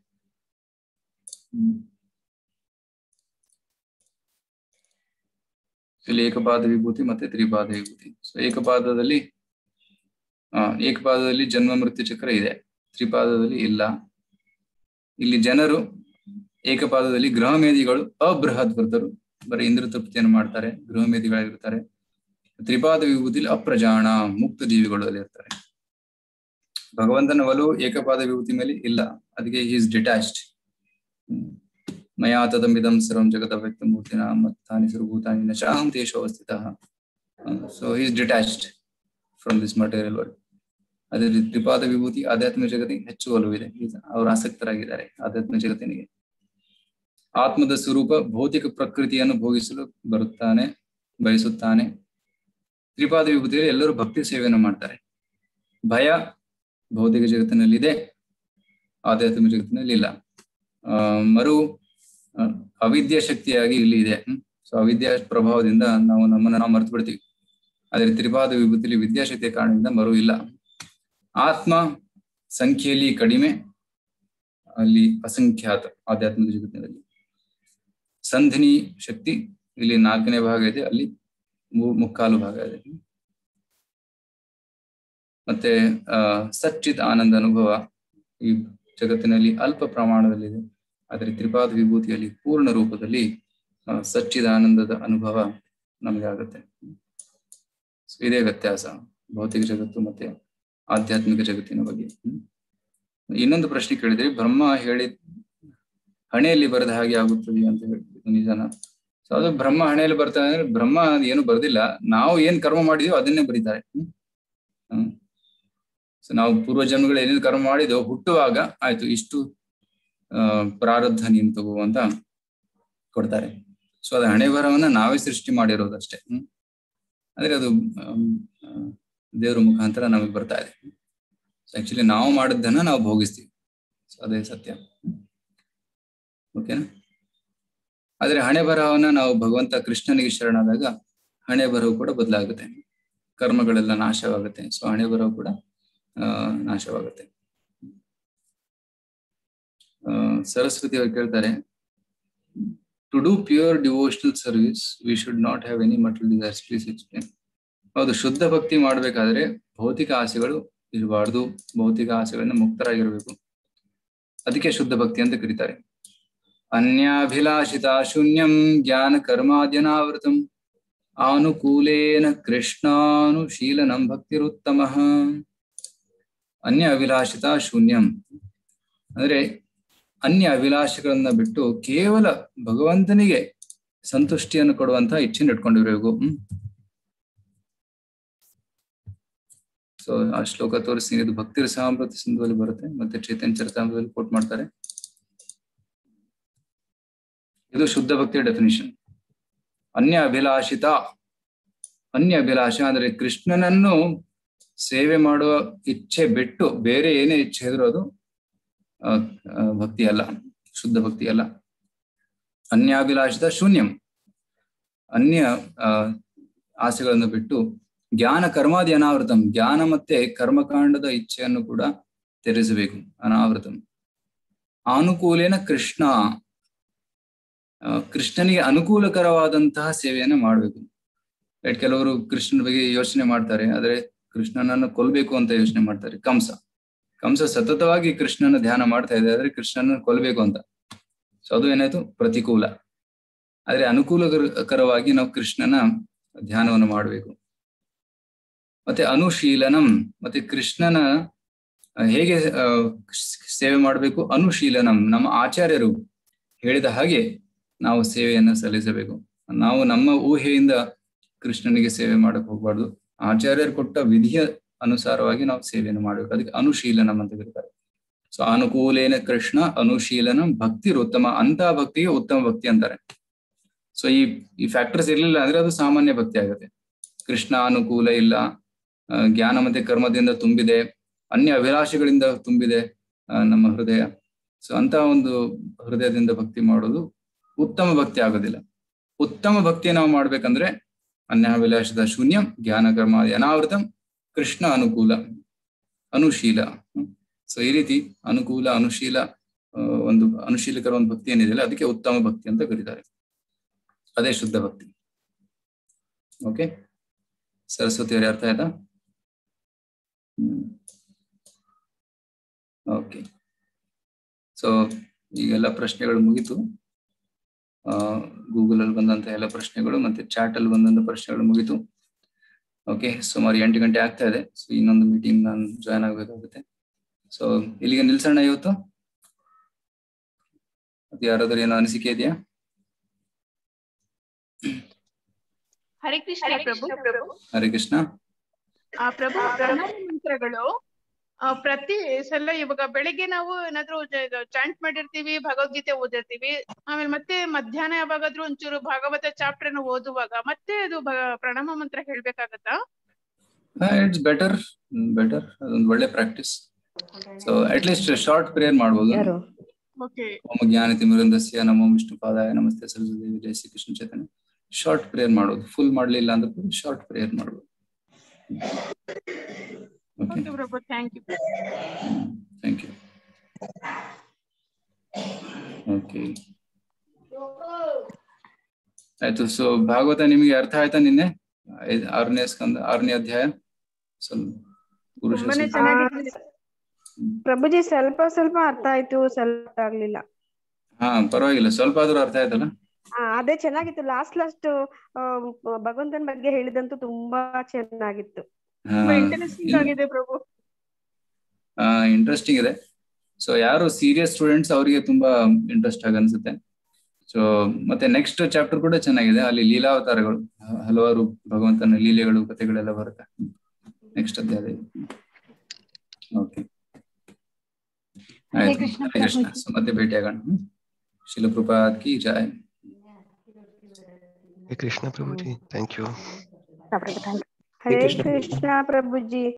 ಇಲ್ಲಿ ಏಕಪಾದ ವಿಭೂತಿ ಮತ್ತೆ ತ್ರಿಪಾದ ವಿಭೂತಿ. ಸೊ ಏಕಪಾದದಲ್ಲಿ ಆ ಏಕಪಾದದಲ್ಲಿ ಜನ್ಮ ಮೃತ್ಯು ಚಕ್ರ ಇದೆ, ತ್ರಿಪಾದದಲ್ಲಿ ಇಲ್ಲ. ಇಲ್ಲಿ ಜನರು ಏಕಪಾದದಲ್ಲಿ ಗೃಹಮೇಧಿಗಳು ಅಬೃಹತ್ ವೃತರು, ಬರೀ ಇಂದ್ರ ತೃಪ್ತಿಯನ್ನು ಮಾಡ್ತಾರೆ, ಗೃಹಮೇಧಿಗಳಾಗಿರ್ತಾರೆ. ತ್ರಿಪಾದ ವಿಭೂತಿಲಿ ಅಪ್ರಜಾಣ ಮುಕ್ತ ಜೀವಿಗಳು ಅಲ್ಲಿ ಇರ್ತಾರೆ. ಭಗವಂತನ ಒಲವು ಏಕಪಾದ ವಿಭೂತಿ ಮೇಲೆ ಇಲ್ಲ, ಅದಕ್ಕೆ ಈಸ್ ಡಿಟ್ಯಾಚ್ಡ್. ಮಯಾ ತದಮಿದಂ ಸರ್ವಂ ಜಗತ್ ಅವ್ಯಕ್ತ ಮೂರ್ತಿನ ಮತ್ತಾನಿ ಸರ್ವಭೂತಾನಿ ನ ಚಾಹಂ ತೇಷು ಅವಸ್ಥಿತಃ. So is detached from this material world. ಅದರಲ್ಲಿ ತ್ರಿಪಾದ ವಿಭೂತಿ ಆಧ್ಯಾತ್ಮಿಕ ಜಗತ್ತಿಗೆ ಹೆಚ್ಚು ಒಲವಿದೆ, ಅವರು ಆಸಕ್ತರಾಗಿದ್ದಾರೆ ಆಧ್ಯಾತ್ಮಿಕ ಜಗತ್ತಿನಿಗೆ. ಆತ್ಮದ ಸ್ವರೂಪ ಭೌತಿಕ ಪ್ರಕೃತಿಯನ್ನು ಭೋಗಿಸಲು ಬರುತ್ತಾನೆ ಬಯಸುತ್ತಾನೆ. ತ್ರಿಪಾದ ವಿಭೂತಿಯಲ್ಲಿ ಎಲ್ಲರೂ ಭಕ್ತಿ ಸೇವೆಯನ್ನು ಮಾಡ್ತಾರೆ. ಭಯ ಭೌತಿಕ ಜಗತ್ತಿನಲ್ಲಿದೆ, ಆಧ್ಯಾತ್ಮಿಕ ಜಗತ್ತಿನಲ್ಲಿ ಇಲ್ಲ. ಆ ಮರು ಅವಿದ್ಯಾ ಶಕ್ತಿಯಾಗಿ ಇಲ್ಲಿ ಇದೆ. ಸೊ ಅವಿದ್ಯಾ ಪ್ರಭಾವದಿಂದ ನಾವು ನಮ್ಮನ್ನು ನಾವು ಮರೆತು ಬಿಡ್ತೀವಿ. ಆದರೆ ತ್ರಿಪಾದ ವಿಭೂತಿಯಲ್ಲಿ ವಿದ್ಯಾಶಕ್ತಿಯ ಕಾರಣದಿಂದ ಮರು ಇಲ್ಲ. ಆತ್ಮ ಸಂಖ್ಯೆಯಲ್ಲಿ ಕಡಿಮೆ, ಅಲ್ಲಿ ಅಸಂಖ್ಯಾತ ಆಧ್ಯಾತ್ಮಿಕ ಜಗತ್ತಿನಲ್ಲಿ. ಸಂಧಿನಿ ಶಕ್ತಿ ಇಲ್ಲಿ ನಾಲ್ಕನೇ ಭಾಗ ಇದೆ, ಅಲ್ಲಿ ಮುಕ್ಕಾಲು ಭಾಗ ಇದೆ. ಮತ್ತೆ ಆ ಸಚ್ಚಿತ್ ಆನಂದ ಅನುಭವ ಈ ಜಗತ್ತಿನಲ್ಲಿ ಅಲ್ಪ ಪ್ರಮಾಣದಲ್ಲಿದೆ, ಆದರೆ ತ್ರಿಪಾದ ವಿಭೂತಿಯಲ್ಲಿ ಪೂರ್ಣ ರೂಪದಲ್ಲಿ ಸಚ್ಚಿದ ಆನಂದದ ಅನುಭವ ನಮಗೆ ಆಗುತ್ತೆ. ಇದೇ ವ್ಯತ್ಯಾಸ ಭೌತಿಕ ಜಗತ್ತು ಮತ್ತೆ ಆಧ್ಯಾತ್ಮಿಕ ಜಗತ್ತಿನ ಬಗ್ಗೆ. ಇನ್ನೊಂದು ಪ್ರಶ್ನೆ ಕೇಳಿದ್ರೆ, ಬ್ರಹ್ಮ ಹೇಳಿ ಹಣೆಯಲ್ಲಿ ಬರೆದ ಹಾಗೆ ಆಗುತ್ತದೆ ಅಂತ ಹೇಳಿದ್ರು, ನಿಜಾನ? ಸೊ ಅದು ಬ್ರಹ್ಮ ಹಣೆಯಲ್ಲಿ ಬರ್ತಾರೆ ಅಂದ್ರೆ ಬ್ರಹ್ಮ ಏನು ಬರ್ದಿಲ್ಲ, ನಾವು ಏನ್ ಕರ್ಮ ಮಾಡಿದೀವೋ ಅದನ್ನೇ ಬರೀತಾರೆ. ಹ್ಮ್ ಸೊ ನಾವು ಪೂರ್ವ ಜನ್ಮಗಳು ಏನೇನು ಕರ್ಮ ಮಾಡಿದೋ ಹುಟ್ಟುವಾಗ ಆಯ್ತು ಇಷ್ಟು ಆ ಪ್ರಾರಬ್ಧ ನೀನು ತಗೋ ಅಂತ ಕೊಡ್ತಾರೆ. ಸೊ ಅದ ಹಣೆ ಬರವನ್ನ ನಾವೇ ಸೃಷ್ಟಿ ಮಾಡಿರೋದಷ್ಟೇ. ಹ್ಮ್ ಆದ್ರೆ ಅದು ದೇವ್ರ ಮುಖಾಂತರ ನಮಗೆ ಬರ್ತಾ ಇದೆ. ಸೊ ಆಕ್ಚುಲಿ ನಾವು ಮಾಡಿದ್ದನ್ನ ನಾವು ಭೋಗಿಸ್ತೀವಿ. ಸೊ ಅದೇ ಸತ್ಯ. ಓಕೆನಾ? ಆದ್ರೆ ಹಣೆ ಬರಹವನ್ನ ನಾವು ಭಗವಂತ ಕೃಷ್ಣನಿಗೆ ಶರಣಾದಾಗ ಹಣೆ ಬರಹವು ಕೂಡ ಬದಲಾಗುತ್ತೆ, ಕರ್ಮಗಳೆಲ್ಲ ನಾಶವಾಗುತ್ತೆ. ಸೊ ಹಣೆ ಬರಹವು ಕೂಡ ಆ ನಾಶವಾಗುತ್ತೆ. ಆ ಸರಸ್ವತಿ ಅವರು ಕೇಳ್ತಾರೆ, to do pure devotional service we should not have any material desires, please explain. ಹೌದು, ಶುದ್ಧ ಭಕ್ತಿ ಮಾಡ್ಬೇಕಾದ್ರೆ ಭೌತಿಕ ಆಸೆಗಳು ಇರಬಾರ್ದು, ಭೌತಿಕ ಆಸೆಗಳಿಂದ ಮುಕ್ತರಾಗಿರ್ಬೇಕು. ಅದಕ್ಕೆ ಶುದ್ಧ ಭಕ್ತಿ ಅಂತ ಕರೀತಾರೆ. ಅನ್ಯಾಭಿಲಾಷಿತ ಶೂನ್ಯಂ ಜ್ಞಾನ ಕರ್ಮಾದ್ಯನಾವೃತಂ ಆನುಕೂಲೇನ ಕೃಷ್ಣಾನುಶೀಲನಂ ಭಕ್ತಿರುತ್ತಮಃ. ಅನ್ಯ ಅಭಿಲಾಷಿತ ಶೂನ್ಯಂ ಅಂದ್ರೆ ಅನ್ಯ ಅಭಿಲಾಷೆಗಳನ್ನ ಬಿಟ್ಟು ಕೇವಲ ಭಗವಂತನಿಗೆ ಸಂತುಷ್ಟಿಯನ್ನು ಕೊಡುವಂತಹ ಇಚ್ಛೆಯನ್ನು ಇಟ್ಕೊಂಡಿರ್ಬೇಕು. ಹ್ಮ್ ಸೊ ಆ ಶ್ಲೋಕ ತೋರಿಸ್ತೀನಿ, ಇದು ಭಕ್ತಿರ ಸಾಂಪ್ರತ ಸಿಂಧುವಲ್ಲಿ ಬರುತ್ತೆ, ಮತ್ತೆ ಚೈತನ್ಯ ಚರಿತಾಮೃತದಲ್ಲಿ ಕೋಟ್ ಮಾಡ್ತಾರೆ. ಇದು ಶುದ್ಧ ಭಕ್ತಿಯ ಡೆಫಿನಿಷನ್. ಅನ್ಯ ಅಭಿಲಾಷಿತ, ಅನ್ಯ ಅಭಿಲಾಷ ಅಂದ್ರೆ ಕೃಷ್ಣನನ್ನು ಸೇವೆ ಮಾಡುವ ಇಚ್ಛೆ ಬಿಟ್ಟು ಬೇರೆ ಏನೇ ಇಚ್ಛೆ ಇದ್ರೂ ಅದು ಭಕ್ತಿ ಅಲ್ಲ, ಶುದ್ಧ ಭಕ್ತಿ ಅಲ್ಲ. ಅನ್ಯಾಭಿಲಾಷಿತ ಶೂನ್ಯಂ, ಅನ್ಯ ಆಸೆಗಳನ್ನು ಬಿಟ್ಟು ಜ್ಞಾನ ಕರ್ಮಾದಿ ಅನಾವೃತಂ, ಜ್ಞಾನ ಮತ್ತೆ ಕರ್ಮಕಾಂಡದ ಇಚ್ಛೆಯನ್ನು ಕೂಡ ತ್ಯಜಿಸಬೇಕು. ಅನಾವೃತಂ ಅನುಕೂಲೇನ ಕೃಷ್ಣ, ಕೃಷ್ಣನಿಗೆ ಅನುಕೂಲಕರವಾದಂತಹ ಸೇವೆಯನ್ನು ಮಾಡಬೇಕು. ರೈಟ್, ಕೆಲವರು ಕೃಷ್ಣನ ಬಗ್ಗೆ ಯೋಚನೆ ಮಾಡ್ತಾರೆ, ಆದ್ರೆ ಕೃಷ್ಣನನ್ನು ಕೊಲ್ಬೇಕು ಅಂತ ಯೋಚನೆ ಮಾಡ್ತಾರೆ. ಕಂಸ ಕಂಸ ಸತತವಾಗಿ ಕೃಷ್ಣನ ಧ್ಯಾನ ಮಾಡ್ತಾ ಇದೆ, ಆದ್ರೆ ಕೃಷ್ಣನ ಕೊಲ್ಬೇಕು ಅಂತ. ಸೊ ಅದು ಏನಾಯ್ತು, ಪ್ರತಿಕೂಲ. ಆದ್ರೆ ಅನುಕೂಲಕರವಾಗಿ ನಾವು ಕೃಷ್ಣನ ಧ್ಯಾನವನ್ನು ಮಾಡಬೇಕು. ಮತ್ತೆ ಅನುಶೀಲನಂ, ಮತ್ತೆ ಕೃಷ್ಣನ ಹೇಗೆ ಸೇವೆ ಮಾಡಬೇಕು, ಅನುಶೀಲನಂ, ನಮ್ಮ ಆಚಾರ್ಯರು ಹೇಳಿದ ಹಾಗೆ ನಾವು ಸೇವೆಯನ್ನು ಸಲ್ಲಿಸಬೇಕು. ನಾವು ನಮ್ಮ ಊಹೆಯಿಂದ ಕೃಷ್ಣನಿಗೆ ಸೇವೆ ಮಾಡಕ್ ಹೋಗ್ಬಾರ್ದು, ಆಚಾರ್ಯರು ಕೊಟ್ಟ ವಿಧಿಯ ಅನುಸಾರವಾಗಿ ನಾವು ಸೇವೆಯನ್ನು ಮಾಡ್ಬೇಕು. ಅದಕ್ಕೆ ಅನುಶೀಲನಂ ಅಂತ ಕರೀತಾರೆ. ಸೊ ಅನುಕೂಲೇನ ಕೃಷ್ಣ ಅನುಶೀಲನಂ ಭಕ್ತಿರ್ ಉತ್ತಮ, ಅಂತ ಭಕ್ತಿಗೆ ಉತ್ತಮ ಭಕ್ತಿ ಅಂತಾರೆ. ಸೊ ಈ ಈ ಫ್ಯಾಕ್ಟರ್ಸ್ ಇರ್ಲಿಲ್ಲ ಅಂದ್ರೆ ಅದು ಸಾಮಾನ್ಯ ಭಕ್ತಿ ಆಗುತ್ತೆ. ಕೃಷ್ಣ ಅನುಕೂಲ ಇಲ್ಲ, ಜ್ಞಾನ ಮತ್ತೆ ಕರ್ಮದಿಂದ ತುಂಬಿದೆ, ಅನ್ಯ ಅಭಿಲಾಷೆಗಳಿಂದ ತುಂಬಿದೆ ನಮ್ಮ ಹೃದಯ. ಸೊ ಅಂತ ಒಂದು ಹೃದಯದಿಂದ ಭಕ್ತಿ ಮಾಡೋದು ಉತ್ತಮ ಭಕ್ತಿ ಆಗೋದಿಲ್ಲ. ಉತ್ತಮ ಭಕ್ತಿ ನಾವು ಮಾಡ್ಬೇಕಂದ್ರೆ ಅನ್ಯಾಭಿಲಾಷದ ಶೂನ್ಯಂ ಜ್ಞಾನ ಕರ್ಮ ಅನಾವೃತಂ ಕೃಷ್ಣ ಅನುಕೂಲ ಅನುಶೀಲ. ಸೊ ಈ ರೀತಿ ಅನುಕೂಲ ಅನುಶೀಲ ಒಂದು ಅನುಶೀಲಕರ ಒಂದು ಭಕ್ತಿ ಏನಿದೆಯಲ್ಲ ಅದಕ್ಕೆ ಉತ್ತಮ ಭಕ್ತಿ ಅಂತ ಕರೀತಾರೆ. ಅದೇ ಶುದ್ಧ ಭಕ್ತಿ. ಓಕೆ, ಸರಸ್ವತಿ ಅವರೇ ಅರ್ಥ ಆಯ್ತಾ? ಓಕೆ, ಸೊ ಈಗೆಲ್ಲ ಪ್ರಶ್ನೆಗಳು ಮುಗೀತು. ಆ ಗೂಗಲ್ ಅಲ್ಲಿ ಬಂದಂತ ಎಲ್ಲ ಪ್ರಶ್ನೆಗಳು ಮತ್ತೆ ಚಾಟ್ ಅಲ್ಲಿ ಬಂದಂತ ಪ್ರಶ್ನೆಗಳು ಮುಗೀತು. ಓಕೆ, ಸುಮಾರು ಎಂಟು ಗಂಟೆ ಆಗ್ತಾ ಇದೆ. ಸೊ ಇನ್ನೊಂದು ಮೀಟಿಂಗ್ ನಾನು ಜಾಯ್ನ್ ಆಗ್ಬೇಕಾಗುತ್ತೆ. ಸೊ ಇಲ್ಲಿಗೆ ನಿಲ್ಸೋಣ ಇವತ್ತು. ಮತ್ತೆ ಯಾರಾದ್ರೂ ಏನೋ ಅನಿಸಿಕೆ ಇದೆಯಾ? ಹರೇ ಕೃಷ್ಣ ಪ್ರಭು. ಹರೇ ಕೃಷ್ಣ ಆ ಪ್ರಭು, ಪ್ರಣಾಮ ಮಂತ್ರಗಳು ಆ, ಪ್ರತಿ ಸಲ ಇವಾಗ ಬೆಳಿಗ್ಗೆ ನಾವು ಏನಾದ್ರು ಚಾಂಟ್ ಮಾಡಿರ್ತೀವಿ, ಭಗವದ್ಗೀತೆ ಓದಿರ್ತೀವಿ, ಆಮೇಲೆ ಮತ್ತೆ ಮಧ್ಯಾಹ್ನ ಯಾವಾಗಾದ್ರೂ ಒಂಚೂರು ಭಾಗವತ ಚಾಪ್ಟರ್ ನ ಓದುವಾಗ ಮತ್ತೆ ಅದು ಭ- ಪ್ರಣಾಮ ಮಂತ್ರ ಹೇಳ್ಬೇಕಾಗತ್ತಾ? ಇಟ್ಸ್ ಬೆಟರ್ ಬೆಟರ್ ಅದೊಂದು ಒಳ್ಳೆ practice. So at least short prayer ಮಾಡ್ಬೋದು. ಓಕೆ. ಓಂ ಜ್ಞಾನತಿಮಿರಂಧಸ್ಯ ನಮೋ ವಿಷ್ಣುಪಾದಾಯ ನಮಸ್ತೆ ಸರಸ್ವತಿ ಜಯ ಶ್ರೀ ಕೃಷ್ಣ ಚೈತನ್ಯ. ಶಾರ್ಟ್ ಪ್ರೇಯರ್ ಮಾಡೋದು, ಫುಲ್ ಮಾಡ್ಲಿಲ್ಲ ಅಂದ್ರೆ ಶಾರ್ಟ್ ಪ್ರೇಯರ್ ಮಾಡೋದು. ಓಕೆ, ಓಕೆ ಪ್ರಭು, thank you. Thank you. Okay, ಆಯ್ತು. ಸೊ ಭಾಗವತ ನಿಮಗೆ ಅರ್ಥ ಆಯ್ತಾ ನಿನ್ನೆ? ಐದ್- ಆರನೇ ಸ್ಕಂದ ಆರನೇ ಅಧ್ಯಾಯ ಸ್ವಲ್ಪ ಪುರುಷ ತುಂಬಾನೇ ಸೂಕ್ತ. ಚೆನ್ನಾಗಿ ಪ್ರಭುಜಿ ಸ್ವಲ್ಪ ಸ್ವಲ್ಪ ಅರ್ಥ ಆಯ್ತು, ಸ್ವಲ್ಪ ಅರ್ಥ ಆಗ್ಲಿಲ್ಲ. ಹಾ ಪರವಾಗಿಲ್ಲ, ಸ್ವಲ್ಪ ಆದ್ರೂ ಅರ್ಥ ಆಯ್ತಲ್ಲ. ಆ, ಅದೇ ಚೆನ್ನಾಗಿತ್ತು. ಲಾಸ್ಟ್ ಲಾಸ್ಟ್ ಭಗವಂತನ ಬಗ್ಗೆ ಹೇಳಿದಂತೂ ತುಂಬಾ ಚೆನ್ನಾಗಿತ್ತು. ಹಾ ತುಂಬಾ ಇಂಟರೆಸ್ಟಿಂಗ್ ಆಗಿದೆ ಪ್ರಭು. ಇಂಟ್ರೆಸ್ಟಿಂಗ್ ಇದೆ. ಸೊ ಯಾರು ಸೀರಿಯಸ್ ಸ್ಟೂಡೆಂಟ್ಸ್ ಅವರಿಗೆ ತುಂಬಾ ಇಂಟ್ರೆಸ್ಟ್ ಆಗ ಅನ್ಸುತ್ತೆ. ಸೊ ಮತ್ತೆ ನೆಕ್ಸ್ಟ್ ಚಾಪ್ಟರ್ ಕೂಡ ಚೆನ್ನಾಗಿದೆ, ಅಲ್ಲಿ ಲೀಲಾವತಾರಗಳು, ಹ- ಹಲವಾರು ಭಗವಂತನ ಲೀಲೆಗಳು, ಕಥೆಗಳೆಲ್ಲ ಬರುತ್ತೆ ನೆಕ್ಸ್ಟ್ ಅಧ್ಯಾಯ. ಓಕೆ, ಆಯ್ತು. ಕೃಷ್ಣ ಹರೇ ಕೃಷ್ಣ. ಸೊ ಮತ್ತೆ ಭೇಟಿಯಾಗೋಣ. ಶಿಲ ಪ್ರಭುಪಾದ್ ಕಿ ಜೈ. Hey Krishna Prabhuji, thank you. Hare Krishna ಪ್ರಭುಜಿ.